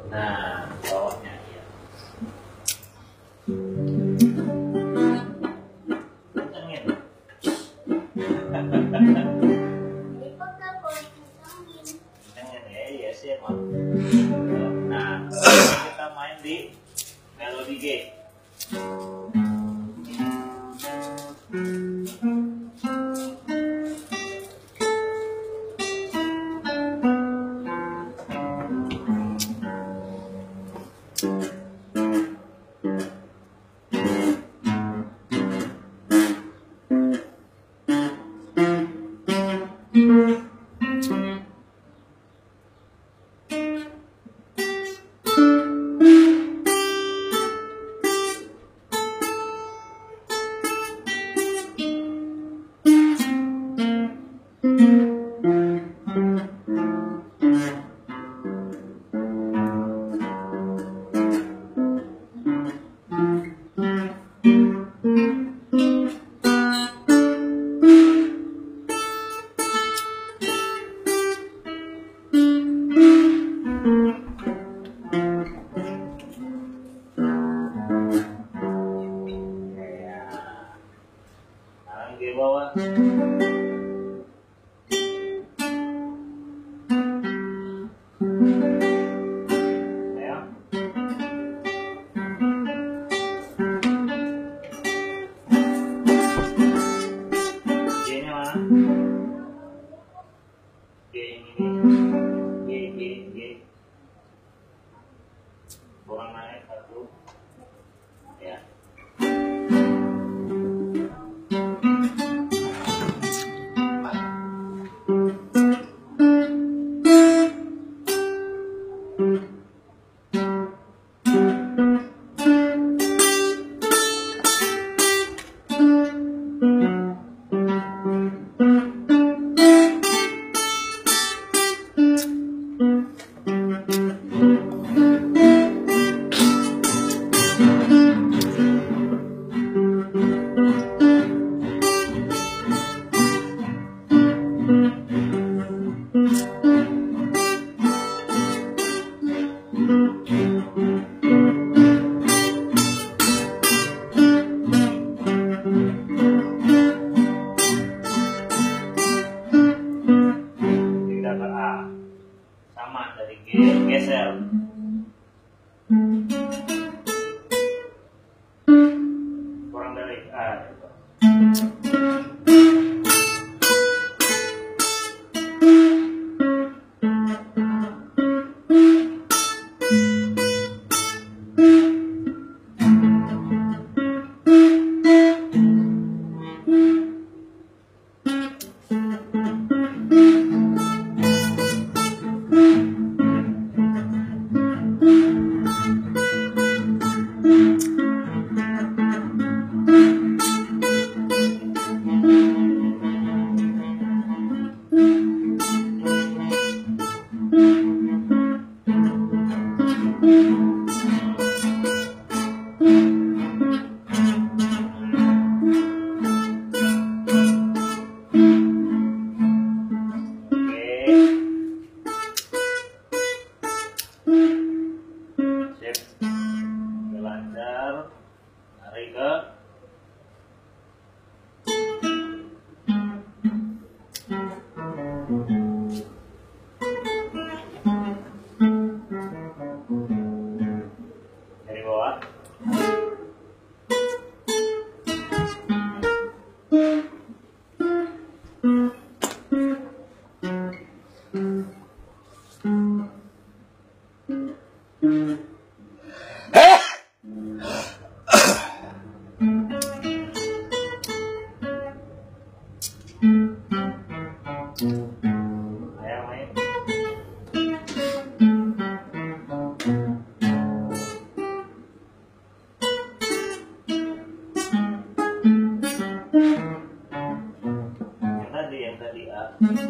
Nah, bawahnya ya. Kencengin. Kencengin ya, iya sih emang. Nah, kita main di melodi G. Di bawah. Ayo. G-nya mana? G yang ini. G. Kurang naik satu. Ya. Sama dari G geser kurang dari A. Dari bawah. Ayo main. Yang tadi A.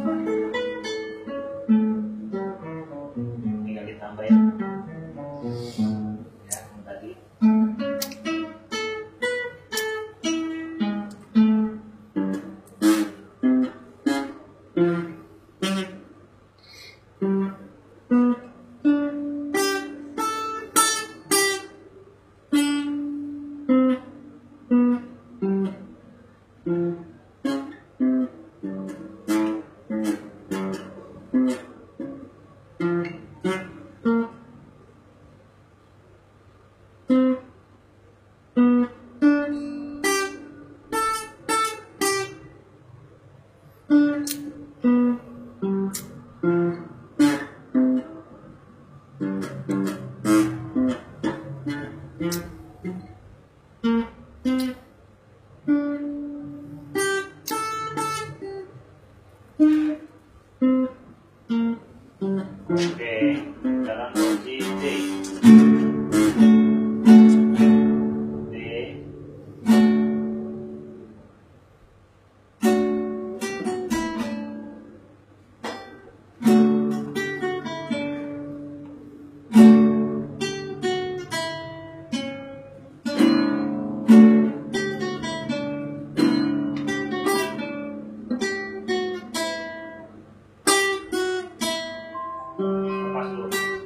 Tinggal ditambahin. Ya, yang tadi. Oke, dalam posisi D. D. Lepas dulu.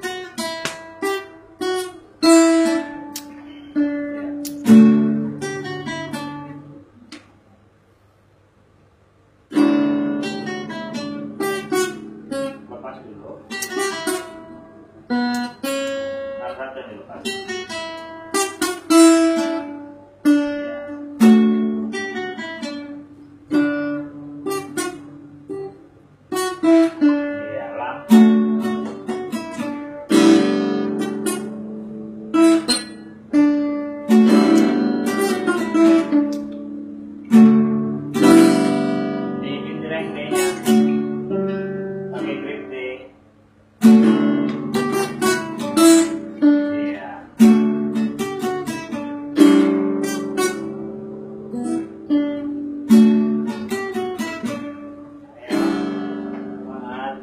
Lepas dulu. Satu yang dilepas. Iya, lang. Di pindrang D-nya. Pakai grip D. Iya. Ayo. Semangat.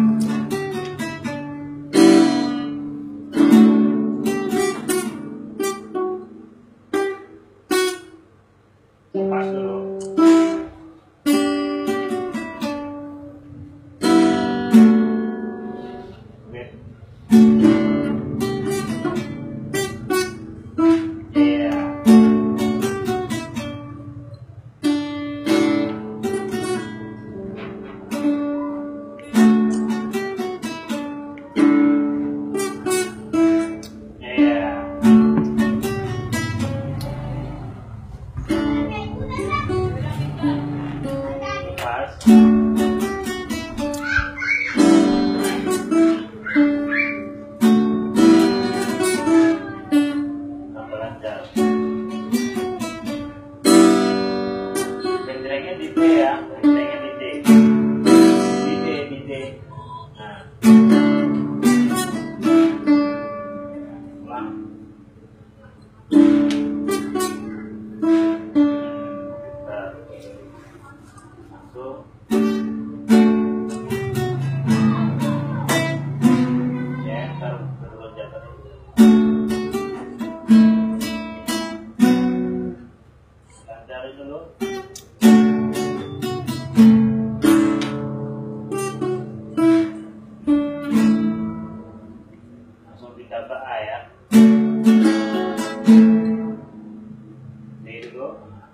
Lepas dulu. Oke. Iya. Iya. Lepas. Tambah lancar. Benderangnya di D ya, benderangnya di D. Di D. Nah. Ulang. Bentar. Langsung. Ya, ntar terus jatuh. Lancarin dulu. Langsung pindah ke A ya. D dulu.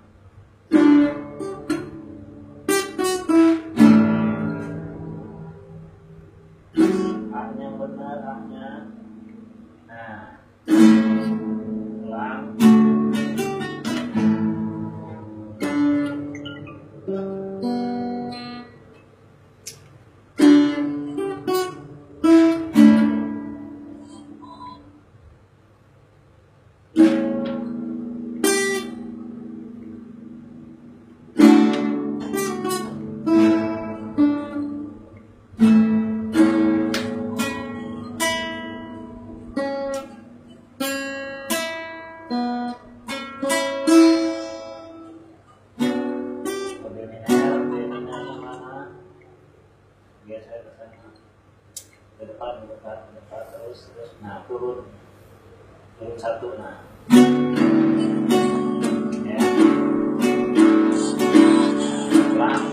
A-nya benar, A-nya. Nah. Ulang. Biasa ke depan terus nah turun satu nah ya pelan.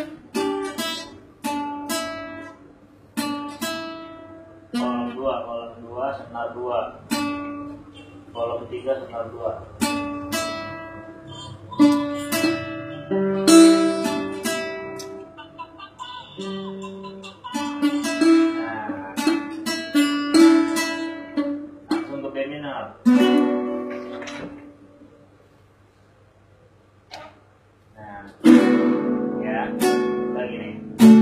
Kolom 2 senar 2, kolom 3 senar 2. Langsung ke B minor. Nah, ya, lagi nih.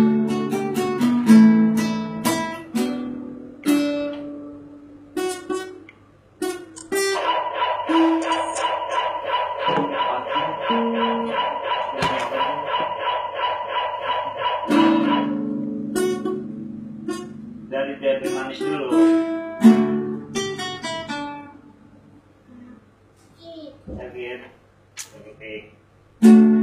Dari manis dulu. Sakit.